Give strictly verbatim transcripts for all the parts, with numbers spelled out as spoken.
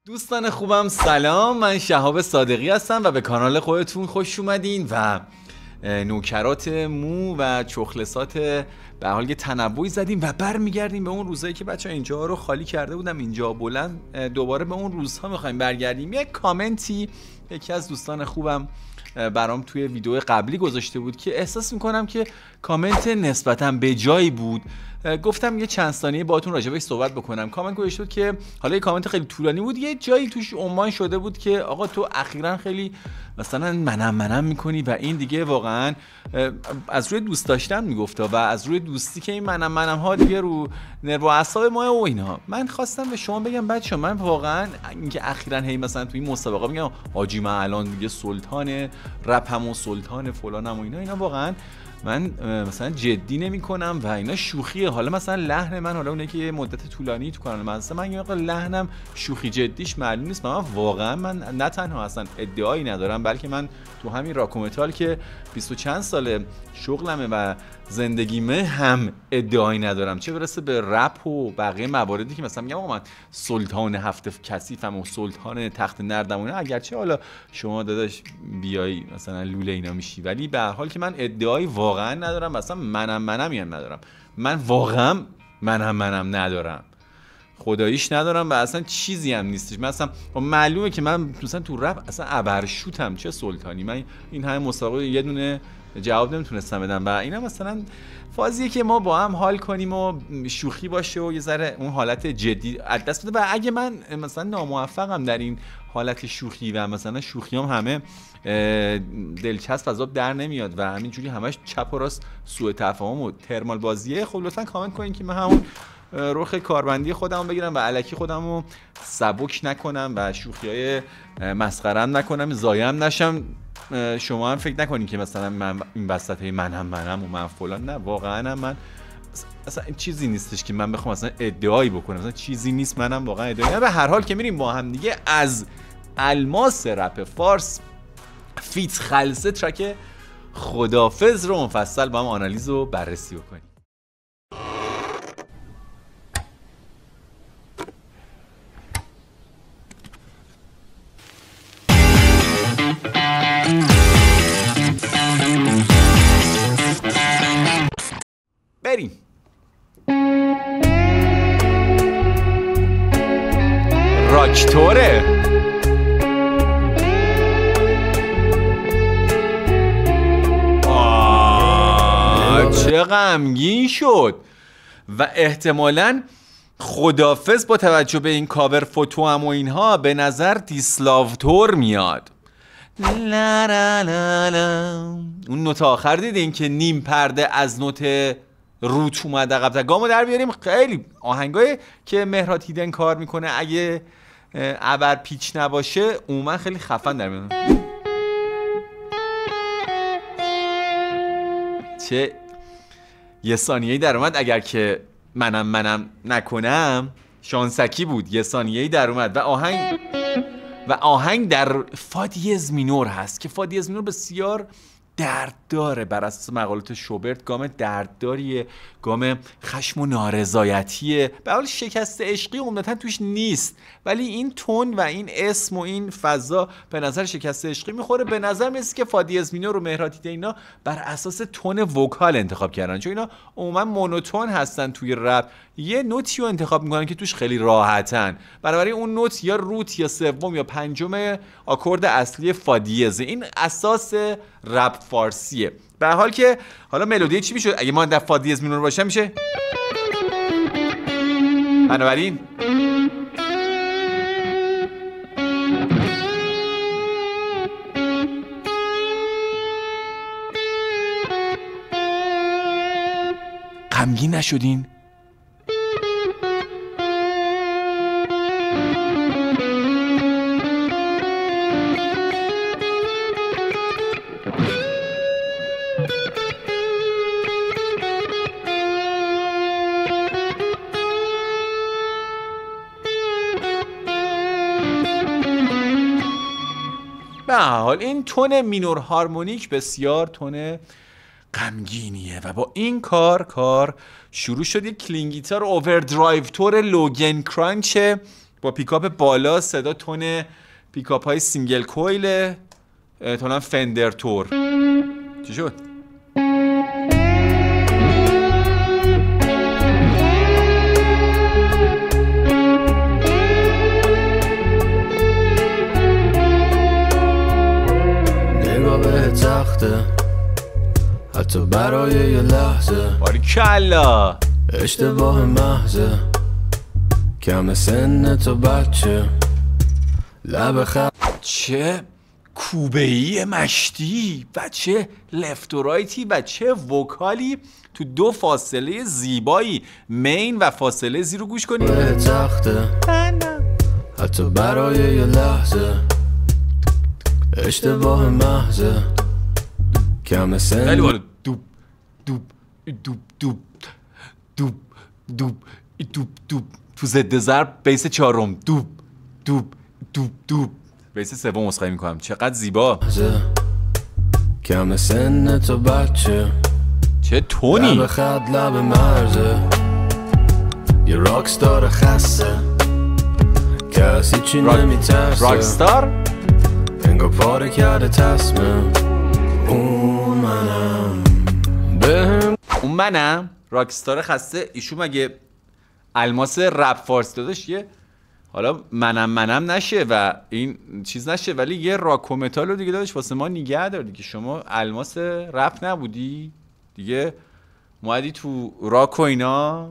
دوستان خوبم سلام، من شهاب صادقی هستم و به کانال خودتون خوش اومدین و نوکرات مو و چخلسات به حال یه تنوعی زدیم و برمیگردیم به اون روزایی که بچه‌ها اینجا رو خالی کرده بودم، اینجا بلند دوباره به اون روزها میخوایم برگردیم. یه کامنتی یکی از دوستان خوبم برام توی ویدیو قبلی گذاشته بود که احساس میکنم که کامنت نسبتاً به جایی بود. گفتم یه چند ثانیه باهاتون راجع بهش صحبت بکنم. کامنت گذاشته بود که حالا یه کامنت خیلی طولانی بود، یه جایی توش عنوان شده بود که آقا تو اخیراً خیلی مثلا منم منم میکنی و این دیگه واقعاً از روی دوست داشتن میگفته و از روی دوستی که این منم منم ها دیگه رو نرو و اعصاب ما و اینا. من خواستم به شما بگم بچه‌ها، من واقعاً اینکه اخیراً هی مثلا توی این مسابقه میگم حاجی من الان دیگه سلطان رپم و سلطان فلانم و اینا اینا واقعاً من مثلا جدی نمی کنم و اینا شوخیه. حالا مثلا لحن من، حالا اونه که یه مدت طولانی تو کانال من هستم، من یه موقع لحنم شوخی جدیش معلوم نیست. من واقعا من نه تنها اصلا ادعایی ندارم، بلکه من تو همین راکومتال که بیست و چند ساله شغلمه و زندگیمه هم ادعایی ندارم، چه برسه به رپ و بقیه مواردی که مثلا میگم آقا من سلطان هفت کثیفم و سلطان تخت نردمونه. اگرچه حالا شما داداش بیای مثلا لوله اینا میشی، ولی به هر حال که من ادعایی واقعا ندارم، مثلا منم منم هم ندارم. من واقعا منم منم ندارم، خداییش ندارم و اصلا چیزی هم نیستش. من اصلا معلومه که من مثلا تو رپ اصلا ابرشوتم، چه سلطانی. من این همه مسابقه یه دونه جواب نمیتونستم بدم و اینا مثلا فازیه که ما با هم حال کنیم و شوخی باشه و یه ذره اون حالت جدی از دست بده. و اگه من مثلا ناموفقم در این حالت شوخی و مثلا شوخیام همه دلچسب از آب در نمیاد و همینجوری همش چپ و راست سوء تفاهم و ترمال بازیه، خب لطفا کامنت کنین که من همون رخ کاربندی خودمو بگیرم و الکی خودمو سبک نکنم و شوخیای مسخره‌ام نکنم، ضایعم نشم. شما هم فکر نکنین که مثلا من این وسط من هم منم و من فلان، نه واقعا هم من اصلا چیزی نیستش که من بخوام مثلا ادعایی بکنم، مثلا چیزی نیست، منم واقعا ادعایی. به هر حال که میریم با هم دیگه از الماس رپ فارس فیت خلصه ترک خدافظ رو مفصل با هم آنالیز و بررسی بکنیم. بریم. راکتوره آه چه غمگین شد و احتمالاً خدافظ با توجه به این کاور فوتو هم و اینها به نظر دیسلاوتور میاد. لا لا لا لا. اون نوت آخر دیدین که نیم پرده از نوت روت اومده عقب. گامو در بیاریم. خیلی آهنگای که مهراد هیدن کار میکنه اگه ابر پیچ نباشه عموما خیلی خفن در میاد. چه یه ثانیه‌ای در اومد، اگر که منم منم نکنم شانسکی بود. یه ثانیه‌ای در اومد و آهنگ و آهنگ در فا دیز مینور هست که فا دیز مینور بسیار درد داره. بر اساس مقالات شوبرت گام دردداریه، گام خشم و نارضایتیه. به حال شکست عشقی عمدتاً توش نیست، ولی این تون و این اسم و این فضا به نظر شکست عشقی میخوره. به نظر میاد که فا دیز مینور و مهراد هیدن اینا بر اساس تون وکال انتخاب کردن، چون اینا عموما مونوتون هستن توی رپ. یه نوتی رو انتخاب میکنن که توش خیلی راحتن، بنابراین اون نوت یا روت یا سوم یا پنجم آکورد اصلی فا دیز. این اساس رپ فارسیه. به حال که حالا ملودی چی میشه اگه ما در فا دیز مینور باشه؟ میشه بنابراین غمگین نشدین؟ به حال این تون مینور هارمونیک بسیار تون غمگینیه و با این کار کار شروع شد. یک کلین گیتار اووردرایو تور لوگن کرانچ با پیکاپ بالا، صدا تون پیکاپ های سینگل کویل، احتمالاً فندر تور. چی شد؟ نگاه به تخته حتی برای یه لحظه، باریکلا اشتباه محضه، کم سن تو بچه، لب خ... چه کوبه‌ای مشتی و چه لفت و رایتی و چه وکالی تو دو فاصله زیبایی، مین و فاصله زی رو گوش کنی. به تخته حتی برای یه لحظه، اشتباه محضه، کم سن. خیلی بالا. دوب دوب دوب دوب دوب دوب دوب دوب تو ضد ضرب بیس چهارم، دوب دوب دوب دوب بیس سوم مسخره میکنم. چقدر زیبا. کم سن تو بچه، چه تونی. لب خد لب مرزه، یه راکستار خسته، کسی چی راک... نمیترسه. راکستار انگار پاره کرده تصمیم. اون منم بهم اون منم راکستار خسته. ایشون مگه الماس رپ فارسی داداش یه حالا منم منم نشه و این چیز نشه، ولی یه راک و متال رو دیگه داداش واسه ما نگه دار دیگه. شما الماس رپ نبودی دیگه، اومدی تو راک و اینا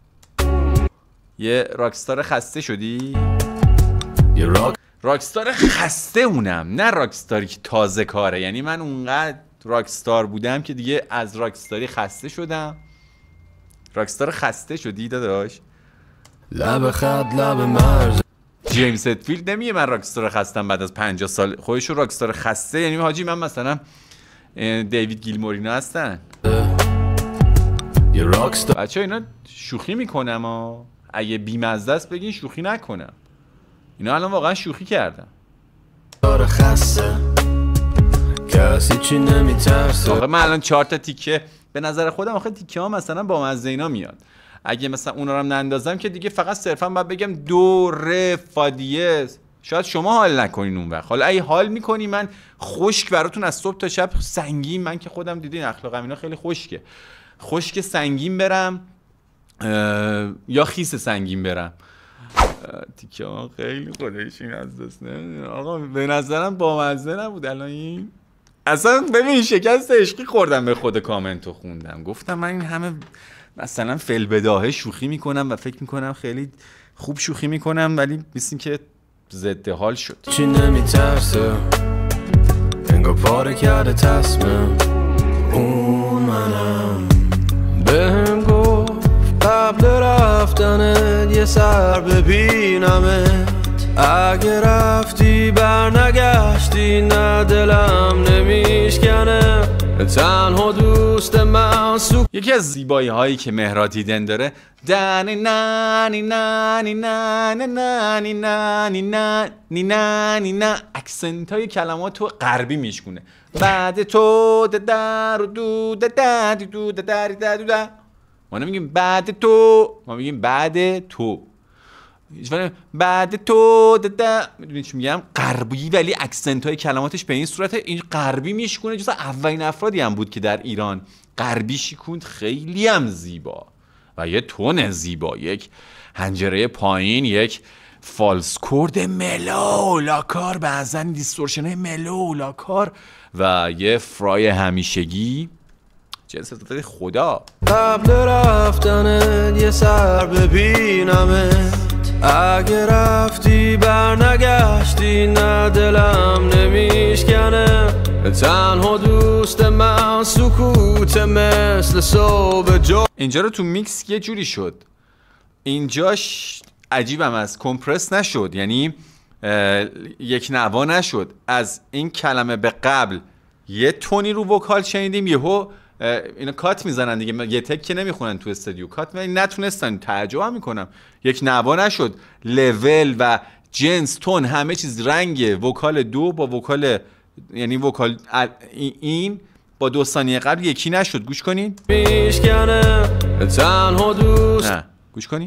یه راکستار خسته شدی. یه راک راکستار خسته اونم، نه راکستاری که تازه کاره. یعنی من اونقدر راکستار بودم که دیگه از راکستاری خسته شدم. راکستار خسته شدی داداش. لب خد لب مرز. جیمز هتفیلد نمیگه من راکستار خستم بعد از پنجاه سال خودش رو راکستار خسته. یعنی حاجی من مثلا دیوید گیلمورینا هستن یه راکستار. بچه اینا شوخی میکنم ها، اگه بیمزده است بگین شوخی نکنم. اینا الان واقعا شوخی کردن. خسته کسی چی نمیترسه. آقا من الان چهار تا تیکه به نظر خودم آخه تیکه ها مثلا با مزه اینا میاد. اگه مثلا اونا رو هم نندازم که دیگه فقط صرفا باید بگم دو ر فا دیز. شاید شما حال نکنین اون وقت. حالا اگه حال میکنی من خشک براتون از صبح تا شب سنگین، من که خودم دیدین اخلاقم اینا خیلی خشکه، خشک سنگین برم یا خیس سنگین برم. تیکه ها خیلی خودش این از دست نمیدونم آقا، به نظرم با مزه نبود الان این. اصلا ببین شکست عشقی خوردم به خود کامنتو خوندم، گفتم من این همه مثلا فلبداهه شوخی میکنم و فکر میکنم خیلی خوب شوخی میکنم، ولی مثل که ضد حال شد. چی نمیترسه انگار پاره کرده تصمیم. اون منم بهم گفت قبل رفتنت یه سر ببینمت، اگه رفتی برنگشتی نه دلم نمیشکنه، تنها دوست من سو. یکی از زیبایی هایی که مهراد دیدن داره دانی نانی نانی نانی نانی نانی نانی نانی نه اکسنت های کلمات تو غربی میشکونه. بعد تو در دو در دو در دو در ما نمیگیم بعد تو، ما میگیم بعد تو. بعد تو دادا میدونی چی میگم غربی، ولی اکسنت های کلماتش به این صورت این غربی میشکونه. جز اولین افرادی هم بود که در ایران غربی شکوند. خیلی هم زیبا و یه تون زیبا، یک حنجره پایین، یک فالس کورد ملو لاکار، بعضن دیستورشن های ملو لاکار و یه فرای همیشگی. جنس داده خدا. قبل رفتنت یه سر ببینمت، اگه رفتی برنگشتی نه دلم نمیشکنه، تنها دوست من سکوت مثل صبح جو. اینجا رو تو میکس یه جوری شد، اینجاش عجیبم است، کمپرس نشد، یعنی یک نوا نشد. از این کلمه به قبل یه تونی رو وکال شنیدیم، یهو اینا کات میزنن دیگه، یه تک که نمیخونن تو استودیو، کات میزنن، نتونستن. تعجب هم میکنم یک نوا نشد. لول و جنس تون همه چیز رنگ وکال دو با وکال، یعنی وکال این با دو ثانیه قبل یکی نشد. گوش کنین. میشکنه تنها دوست. نه گوش کنی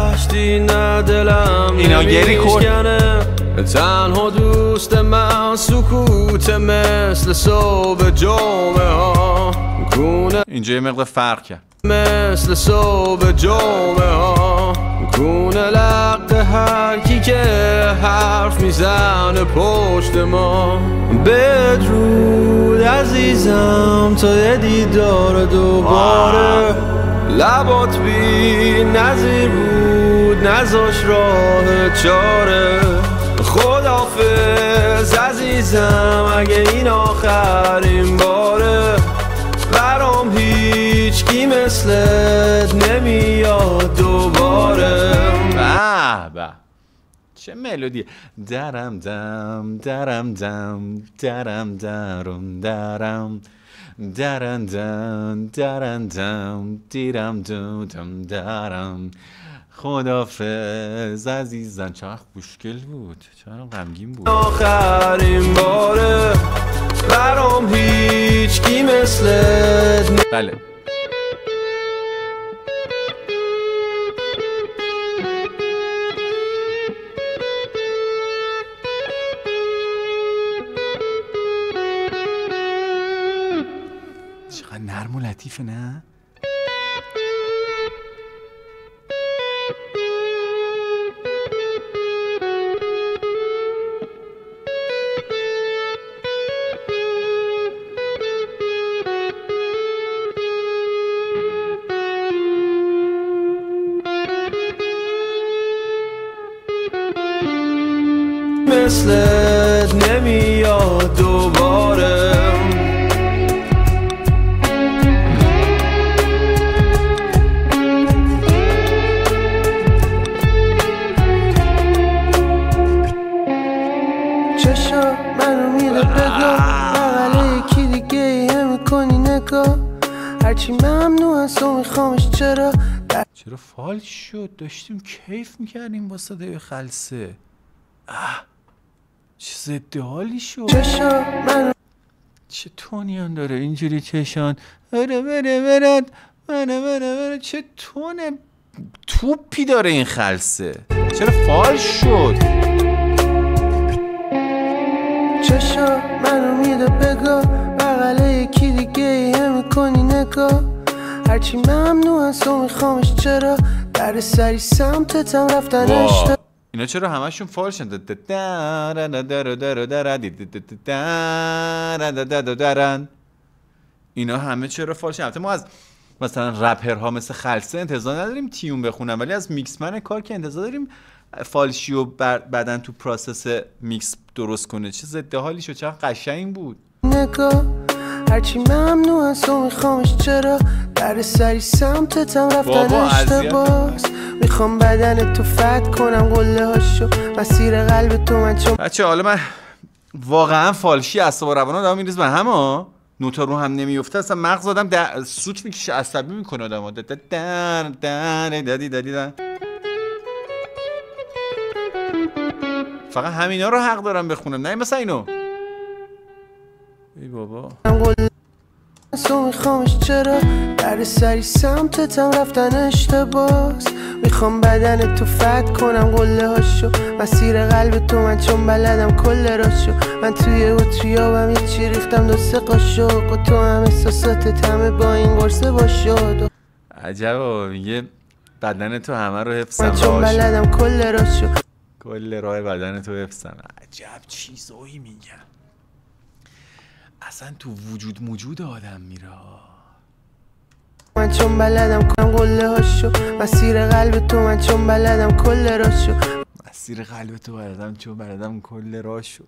اینا گری کرد. تنها دوست من سکوت مثل صبح جمعه ها کونه اینجا یه مقدار فرق کرد مثل صبح جمعه ها کونه لق هر کی که حرف میزنه پشت ما. بدرود عزیزم تا یه دیدار دوباره لبات بی نظیر بود نذاش راه چاره. خداحافظ عزیزم اگه این آخرین باره برام هیچ کی مثلت نمیاد دوباره. به به چه ملودیه. درم دم درم دم درم درم درم درم دم درم دم دیرم دم درم. خدافظ عزیزم. چقدر خوشگل بود، چقدر غمگین بود. آخرین باره برام هیچ کی مثلت. بله چقدر نرم و لطیفه نه؟ مثلت نمیاد دوباره. چشا منو میره بگاه بغله یکی دیگه هم میکنی نگاه هرچی ممنوع هست و میخوامش. چرا چرا فالش شد؟ داشتیم کیف میکردیم با صدای خلسه. اه چه ضد حالی شد. چشا منو چه تونیان داره اینجوری چشان بره بره برد بره بره بره. چه تون توپی داره این خلسه. چرا فالش شد؟ چشا منو میده بگاه بغله یکی دیگه هم میکنی نگاه هرچی ممنوع هست و میخوامش. چرا در سری سمتتم رفتن اشتباه. اینا چرا همشون فالشن؟ اینا همه چرا فالشن؟ البته ما از مثلا رپرها مثل خلسه انتظار نداریم تیون بخونن، ولی از میکسمن کار که انتظار داریم فالشی و بعدن تو پروسس میکس درست کنه. چه ضد حالی شد، چقدر قشنگ بود. نگاه هرچی ممنوع هست و میخوامش. چرا در سری سمتتم رفتن اشتباه. میخوام بدن تو فتح کنم قله هاشو مسیر قلب تو من. چون بچه حالا من واقعا فالشی اعصاب و روان آدمو میریزه به هم ها. نوتا رو هم نمیفته، اصلا مغز آدم در سوت میکشه، عصبی میکنه آدمو. در در در دادی دادی دادی. فقط همینا رو حق دارم بخونم، نه مثلا اینو. ای بابا تو میخوامش. چرا در سری سمتتم رفتن اشتباس. میخوام بدن تو فتح کنم قله هاشو مسیر قلب تو من. چون بلدم کل راشو من توی اتریابم یه چی ریختم دو سه قاشق و تو هم احساساتت همه با این قرصه باشد. عجبا میگه بدن تو همه رو حفظم من چون بلدم کل راشو کل راه بدن تو حفظم. عجب چیزایی میگن، اصلا تو وجود موجود آدم میره. من چون بلدم کنم قله هاشو مسیر قلب تو من. چون بلدم کل راشو مسیر قلب تو بلدم چون بلدم کل راشو.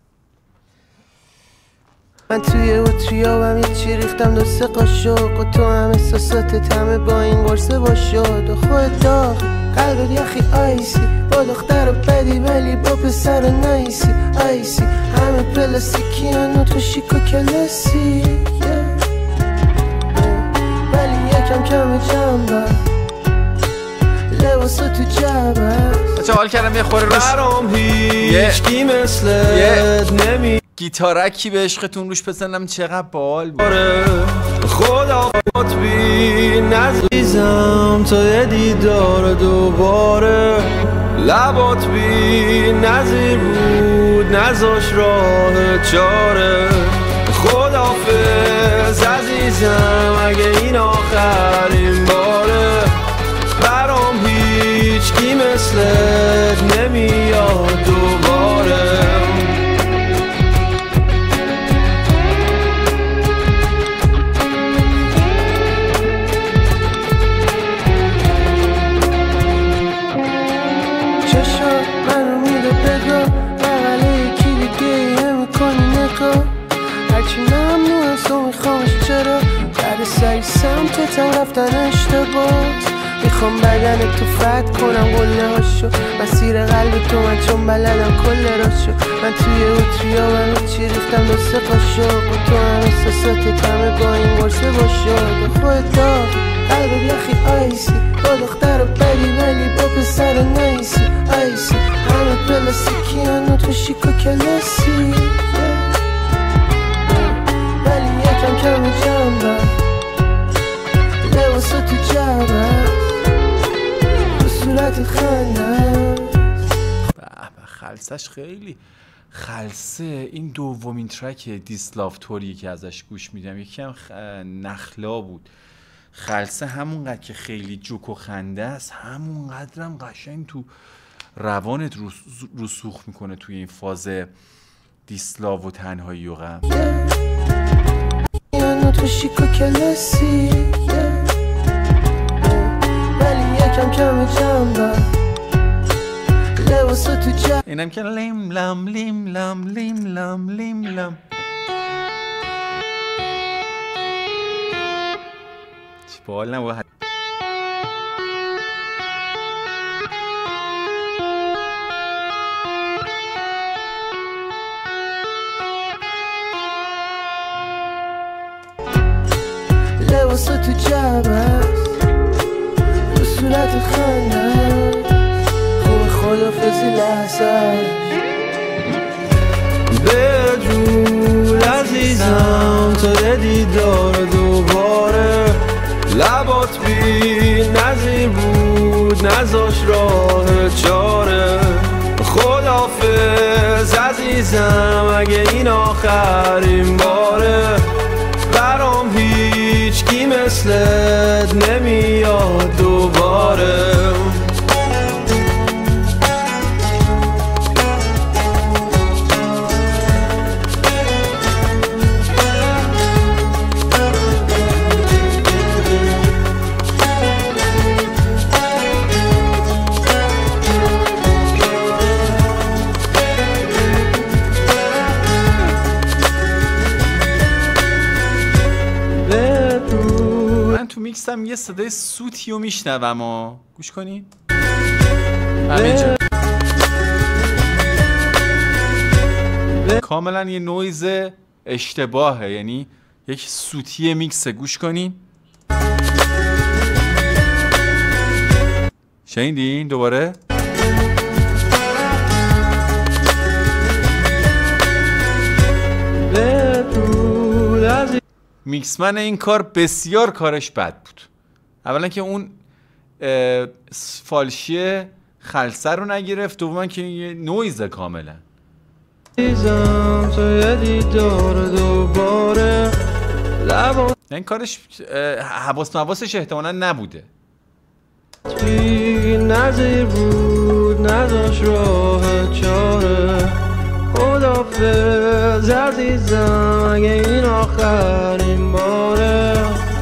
من توی اتریابم یه چی ریختم دو سه قاشق و تو هم احساساتت همه با این قرصه باشد. و خودت داغ قلبت یخی آیسی با دختر بدی ولی با پسر نایسی آیسی همه پلاستیکی هنو تو شیک و کلاسی ولی یکم کم جنبه لباسا تو جبه. بچه حال کردم یه خوره روش برام هیچ کی مثلت نمی گیتارکی به عشقتون روش بزنم چقدر بال بود. خدا بی نزیزم تا یه دیدار دوباره، لبات بی نظیر بود نزاش راه چاره. خدافظ عزیزم اگه این آخرین باره، برام هیچکی مثلت نمیاد دوباره. سعی سمتتم رفتن اشتباس، میخوام بدن تو فتح کنم قله هاشو، مسیر قلب تو من چون بلدم کل راشو. من توی اوتریا من چی ریختم دو سه قاشق، با تو هم احساسات همه با این ورسه باشو. به خودت دار قلب یخی آیسی، با دختر بدی ولی با پسر نیسی آیسی. همه پلاستیکی هنو تو شیکا کلاسی، ولی یکم کم جنبه لباسا تو جبه تو صورت خنده. به خلصش خیلی خلصه. این دومین ترک دیسلاف توری که ازش گوش میدم یکی هم خ... نخلا بود. خلصه همونقدر که خیلی جوک و خنده است، همونقدر هم قشنگ تو روانت رسوخ میکنه توی این فاز دیسلاو و تنهایی و غم. یعنی تو شیکا کلاسی، ولی یکم کم جنبه لباسا تو جنبه. اینم که لیم لم لیم لم لیم لم لیم لم. چی بال نبود. لباسا تو جبه تو صورت خنده، خوب خدافزی لحظه. بدرود عزیزم تا یه دیدار دوباره، لبات بی نظیر بود نزاش راه چاره. خدافظ عزیزم اگه این آخرین باره، برام هیچکی مثلت نمیاد دوباره. میکسم یه صدای سوتی رو میشنوم و گوش کنین همینجا کاملا یه نویز اشتباهه، یعنی یک سوتی میکسه. گوش کنین شنیدین دوباره. میکسمن این کار بسیار کارش بد بود. اولا که اون فالشی خلصه رو نگرفت، دوما که یه نویزه کاملا. این کارش حواس مواسش احتمالا نبوده. نظیر بود نداشت راه چاره. خدافظ عزیزم اگه این آخرین باره.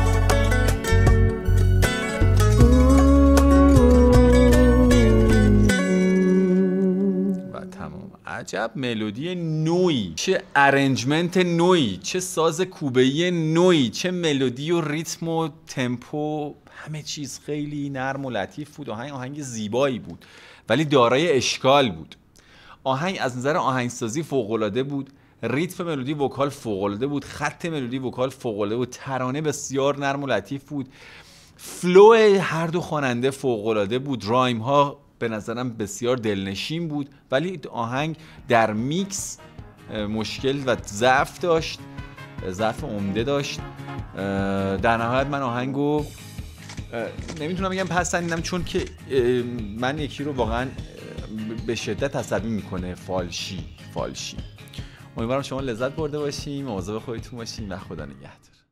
و تمام. عجب ملودی نوعی، چه ارنجمنت نوعی، چه ساز کوبه‌ای نوعی، چه ملودی و ریتم و تمپو، همه چیز خیلی نرم و لطیف بود. آهنگ آهنگ زیبایی بود ولی دارای اشکال بود. آهنگ از نظر آهنگسازی فوق‌العاده بود، ریتم ملودی وکال فوق‌العاده بود، خط ملودی وکال فوق‌العاده بود، ترانه بسیار نرم و لطیف بود، فلو هر دو خواننده فوق‌العاده بود، رایم ها به نظرم بسیار دلنشین بود. ولی آهنگ در میکس مشکل و ضعف داشت، ضعف عمده داشت. در نهایت من آهنگو نمیتونم بگم پسندیدم، چون که من یکی رو واقعا به شدت عصبی میکنه. فالشی فالشی. امیدوارم شما لذت برده باشیم، مواظب خودتون باشیم و خدا نگهدار.